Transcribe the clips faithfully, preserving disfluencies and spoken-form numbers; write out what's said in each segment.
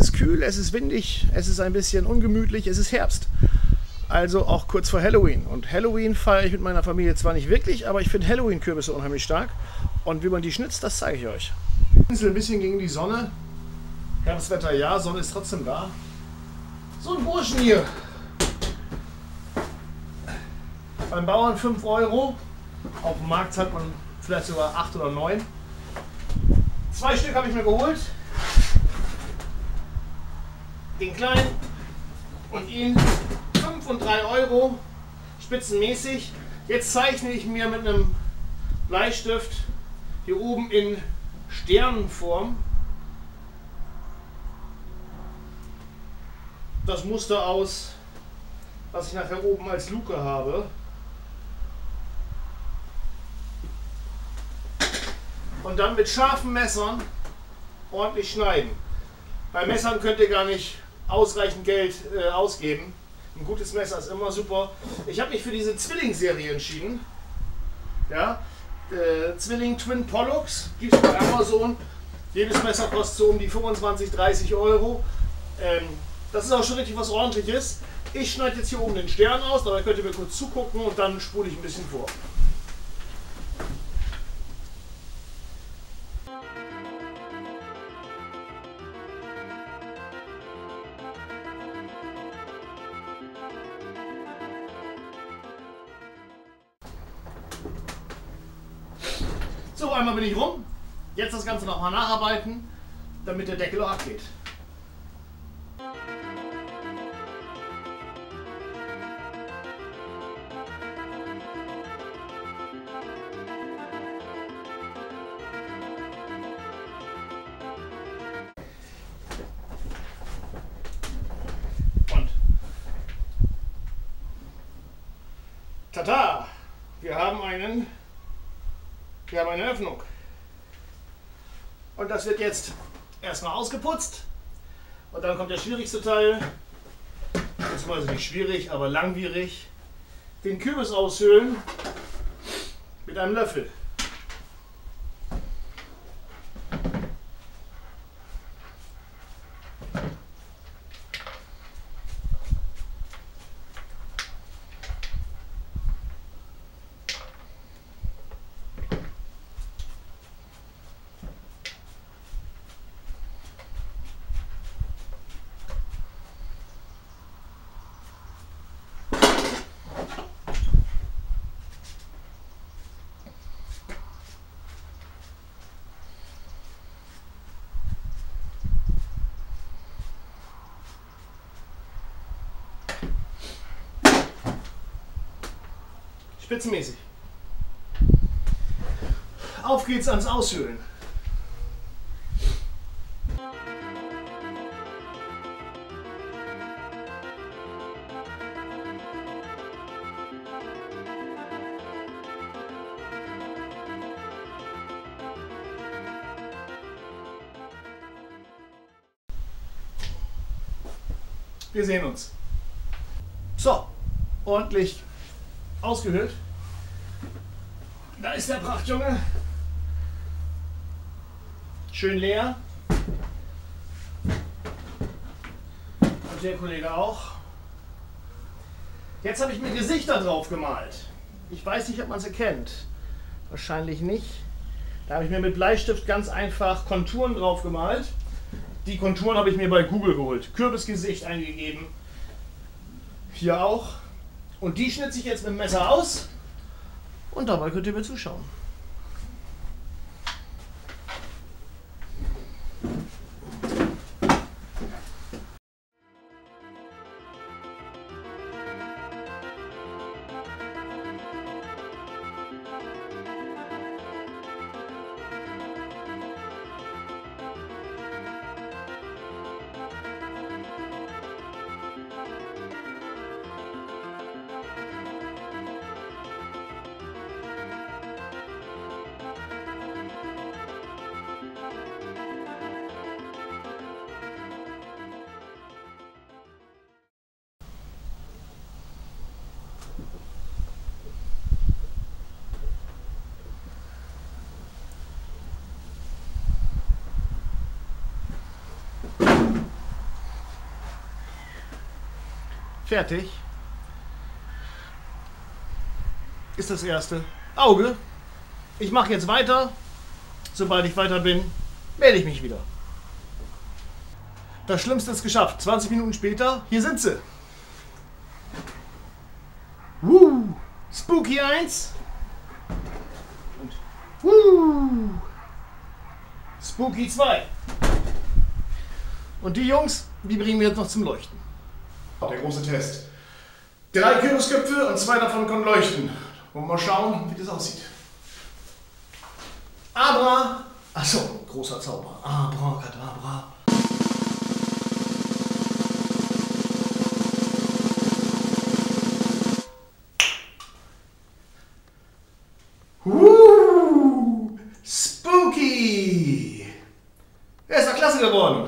ist kühl, es ist windig, es ist ein bisschen ungemütlich, es ist Herbst. Also auch kurz vor Halloween. Und Halloween feiere ich mit meiner Familie zwar nicht wirklich, aber ich finde Halloween-Kürbisse unheimlich stark. Und wie man die schnitzt, das zeige ich euch. Ein bisschen gegen die Sonne. Herbstwetter ja, Sonne ist trotzdem da. So ein Burschen hier. Beim Bauern fünf Euro. Auf dem Markt zahlt man vielleicht sogar acht oder neun. Zwei Stück habe ich mir geholt. Den kleinen und ihn. fünf und drei Euro. Spitzenmäßig. Jetzt zeichne ich mir mit einem Bleistift hier oben in Sternenform das Muster aus, was ich nachher oben als Luke habe. Und dann mit scharfen Messern ordentlich schneiden. Bei Messern könnt ihr gar nicht ausreichend Geld äh, ausgeben. Ein gutes Messer ist immer super. Ich habe mich für diese Zwilling-Serie entschieden. Ja, äh, Zwilling Twin Pollux gibt es bei Amazon. Jedes Messer kostet so um die fünfundzwanzig, dreißig Euro. Ähm, das ist auch schon richtig was Ordentliches. Ich schneide jetzt hier oben den Stern aus, dabei könnt ihr mir kurz zugucken und dann spule ich ein bisschen vor. So, einmal bin ich rum. Jetzt das Ganze nochmal nacharbeiten, damit der Deckel auch abgeht. Und tada! Wir haben einen Wir haben eine Öffnung. Und das wird jetzt erstmal ausgeputzt. Und dann kommt der schwierigste Teil. Beziehungsweise nicht schwierig, aber langwierig. Den Kürbis aushöhlen mit einem Löffel. Spitzenmäßig. Auf geht's ans Aushöhlen. Wir sehen uns. So, ordentlich ausgehöhlt. Da ist der Prachtjunge. Schön leer. Und der Kollege auch. Jetzt habe ich mir Gesichter drauf gemalt. Ich weiß nicht, ob man sie kennt. Wahrscheinlich nicht. Da habe ich mir mit Bleistift ganz einfach Konturen drauf gemalt. Die Konturen habe ich mir bei Google geholt. Kürbisgesicht eingegeben. Hier auch. Und die schnitze ich jetzt mit dem Messer aus. Und dabei könnt ihr mir zuschauen. Fertig. Ist das erste. Auge. Ich mache jetzt weiter. Sobald ich weiter bin, melde ich mich wieder. Das Schlimmste ist geschafft. zwanzig Minuten später, hier sind sie. Woo! Spooky eins. Und Woo! Spooky zwei. Und die Jungs, die bringen wir jetzt noch zum Leuchten. Der große Test. Drei Kürbisköpfe und zwei davon können leuchten. Wollen wir mal schauen, wie das aussieht. Abra. Achso, großer Zauber. Abracadabra. Uh, spooky! Er ist doch klasse geworden.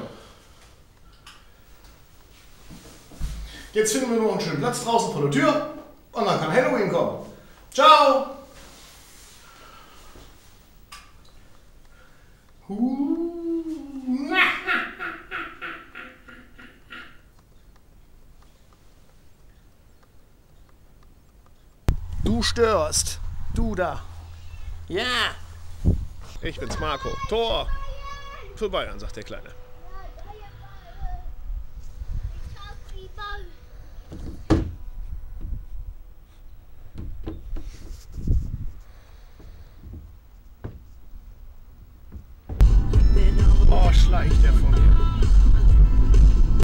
Jetzt finden wir nur einen schönen Platz draußen vor der Tür und dann kann Halloween kommen. Ciao! Uh. Du störst. Du da. Ja. Ich bin's, Marco. Tor für Bayern, sagt der Kleine.